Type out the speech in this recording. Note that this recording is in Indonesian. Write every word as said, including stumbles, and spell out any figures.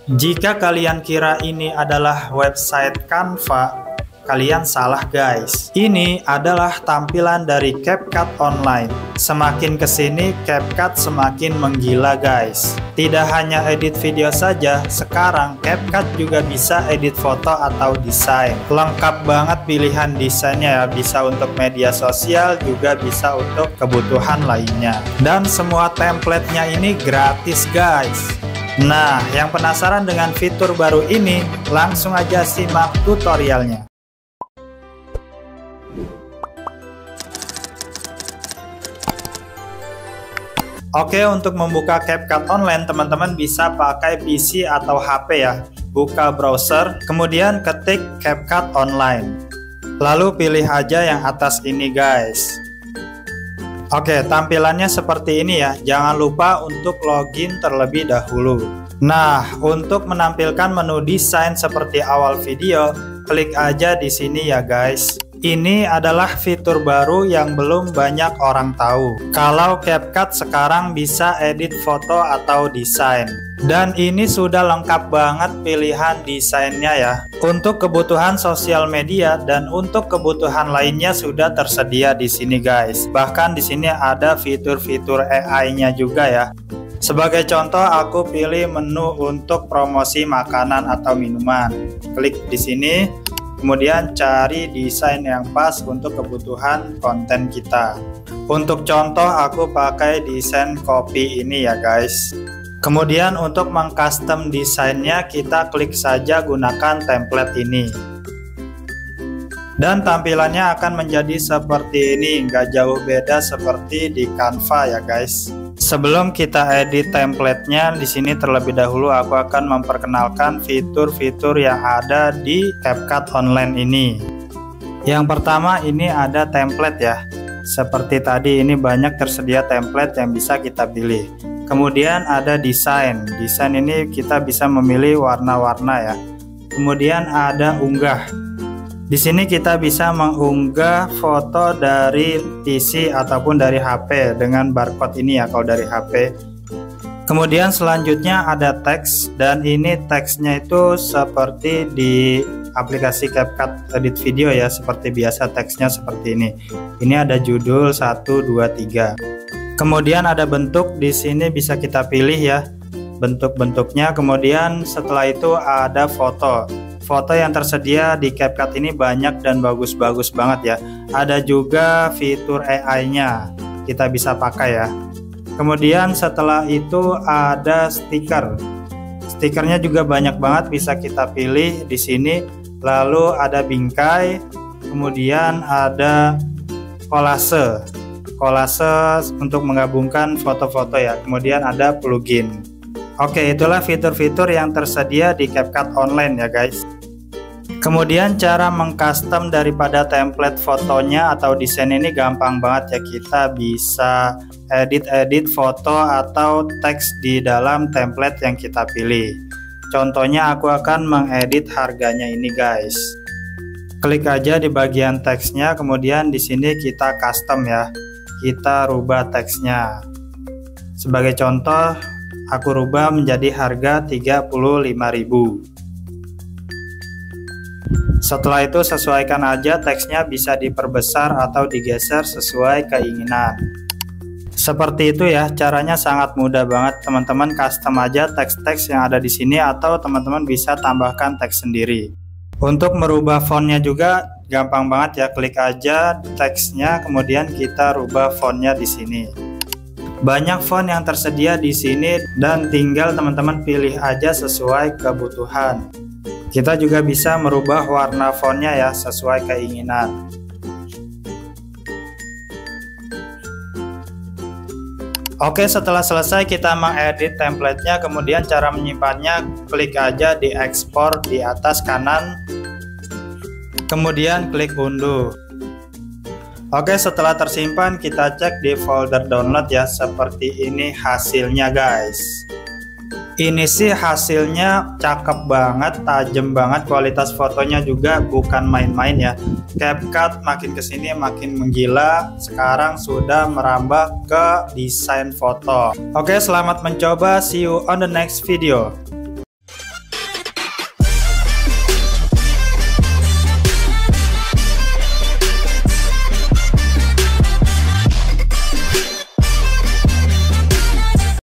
Jika kalian kira ini adalah website Canva, kalian salah guys. Ini adalah tampilan dari CapCut Online. Semakin kesini CapCut semakin menggila guys. Tidak hanya edit video saja, sekarang CapCut juga bisa edit foto atau desain. Lengkap banget pilihan desainnya ya, bisa untuk media sosial juga bisa untuk kebutuhan lainnya. Dan semua templatenya ini gratis guys. Nah, yang penasaran dengan fitur baru ini, langsung aja simak tutorialnya. Oke, untuk membuka CapCut Online, teman-teman bisa pakai P C atau H P ya. Buka browser, kemudian ketik CapCut Online. Lalu pilih aja yang atas ini guys. Oke, tampilannya seperti ini ya. Jangan lupa untuk login terlebih dahulu. Nah, untuk menampilkan menu desain seperti awal video, klik aja di sini ya guys. Ini adalah fitur baru yang belum banyak orang tahu. Kalau CapCut sekarang bisa edit foto atau desain. Dan ini sudah lengkap banget pilihan desainnya ya. Untuk kebutuhan sosial media dan untuk kebutuhan lainnya sudah tersedia di sini guys. Bahkan di sini ada fitur-fitur A I-nya juga ya. Sebagai contoh, aku pilih menu untuk promosi makanan atau minuman. Klik di sini. Kemudian cari desain yang pas untuk kebutuhan konten kita. Untuk contoh aku pakai desain kopi ini ya guys. Kemudian untuk mengcustom desainnya kita klik saja gunakan template ini. Dan tampilannya akan menjadi seperti ini, nggak jauh beda seperti di Canva ya guys. Sebelum kita edit templatenya, di sini terlebih dahulu aku akan memperkenalkan fitur-fitur yang ada di CapCut Online ini. Yang pertama ini ada template ya. Seperti tadi ini banyak tersedia template yang bisa kita pilih. Kemudian ada desain. Desain ini kita bisa memilih warna-warna ya. Kemudian ada unggah. Di sini kita bisa mengunggah foto dari P C ataupun dari H P dengan barcode ini ya kalau dari H P. Kemudian selanjutnya ada teks, dan ini teksnya itu seperti di aplikasi CapCut edit video ya, seperti biasa teksnya seperti ini. Ini ada judul satu, dua, tiga. Kemudian ada bentuk, di sini bisa kita pilih ya bentuk-bentuknya. Kemudian setelah itu ada foto. Foto yang tersedia di CapCut ini banyak dan bagus-bagus banget ya. Ada juga fitur A I-nya, kita bisa pakai ya. Kemudian setelah itu ada stiker. Stikernya juga banyak banget bisa kita pilih di sini. Lalu ada bingkai, kemudian ada kolase. Kolase untuk menggabungkan foto-foto ya. Kemudian ada plugin. Oke, itulah fitur-fitur yang tersedia di CapCut Online ya guys. Kemudian cara mengcustom daripada template fotonya atau desain ini gampang banget ya. Kita bisa edit-edit foto atau teks di dalam template yang kita pilih. Contohnya aku akan mengedit harganya ini guys. Klik aja di bagian teksnya, kemudian di sini kita custom ya. Kita rubah teksnya. Sebagai contoh, aku rubah menjadi harga tiga puluh lima ribu. Setelah itu sesuaikan aja teksnya, bisa diperbesar atau digeser sesuai keinginan. Seperti itu ya, caranya sangat mudah banget. Teman-teman custom aja teks-teks yang ada di sini atau teman-teman bisa tambahkan teks sendiri. Untuk merubah fontnya juga gampang banget ya, klik aja teksnya kemudian kita rubah fontnya di sini. Banyak font yang tersedia di sini dan tinggal teman-teman pilih aja sesuai kebutuhan. Kita juga bisa merubah warna fontnya ya sesuai keinginan. Oke, setelah selesai kita mengedit templatenya, kemudian cara menyimpannya klik aja di ekspor di atas kanan, kemudian klik unduh. Oke, setelah tersimpan kita cek di folder download ya, seperti ini hasilnya guys. Ini sih hasilnya cakep banget, tajam banget, kualitas fotonya juga bukan main-main ya. CapCut makin kesini makin menggila, sekarang sudah merambah ke desain foto. Oke, selamat mencoba, see you on the next video.